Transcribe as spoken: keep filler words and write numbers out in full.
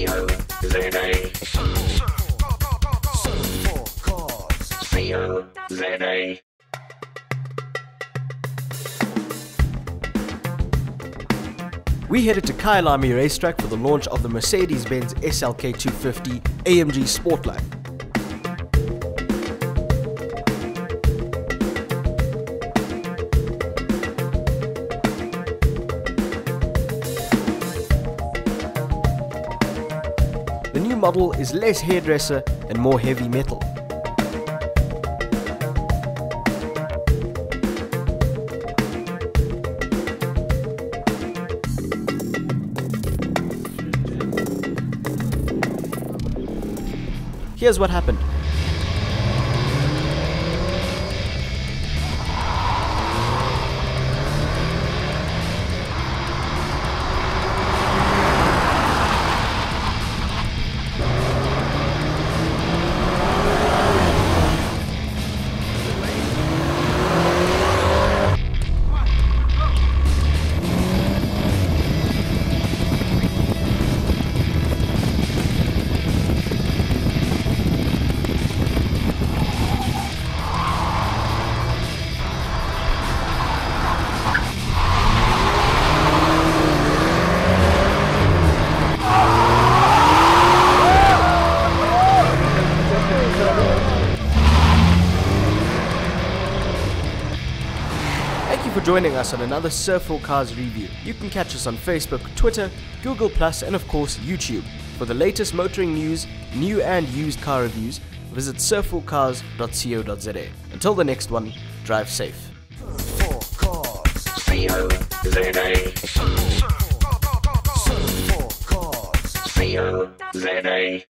C O Z A. Surf four cars. C O Z A. We headed to Kyalami racetrack for the launch of the Mercedes-Benz S L K two fifty A M G Sportline. The new model is less hairdresser and more heavy metal. Here's what happened. Thank you for joining us on another Surf four cars review. You can catch us on Facebook, Twitter, Google plus, and of course YouTube. For the latest motoring news, new and used car reviews, visit surf four cars dot co dot za. Until the next one, drive safe. Surf four cars. C O Z A. Surf four cars. C O Z A.